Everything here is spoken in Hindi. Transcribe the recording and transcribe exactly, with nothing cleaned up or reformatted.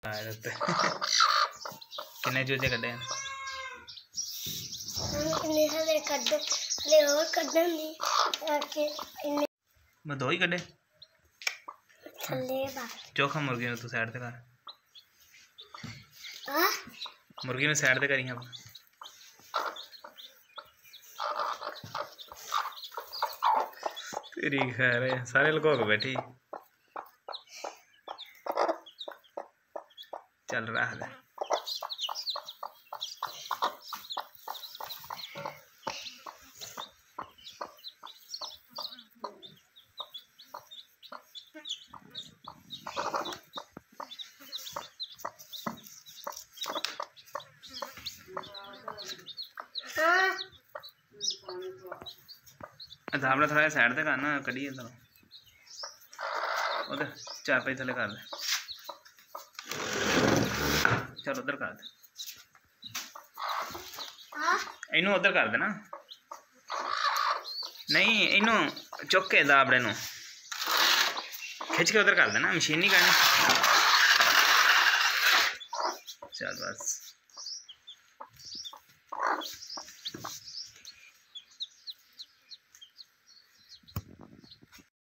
किन्ने चूजे कड्डे मैं दो ही कड्डे चोखा मुर्गी तू साइड ते कर मुर्गी में साइड ते करी तेरी खैर है सारे लुको के बैठी चल रहा है धाबड़ा थोड़ा साइड तक आना कढ़िए तो उधर चार पाई थले कर दे चल उधर कर दे इनू उधर कर देना नहीं इनू चुक के दाबड़े नू खिंच के उधर कर देना मशीन नहीं करनी चल बस।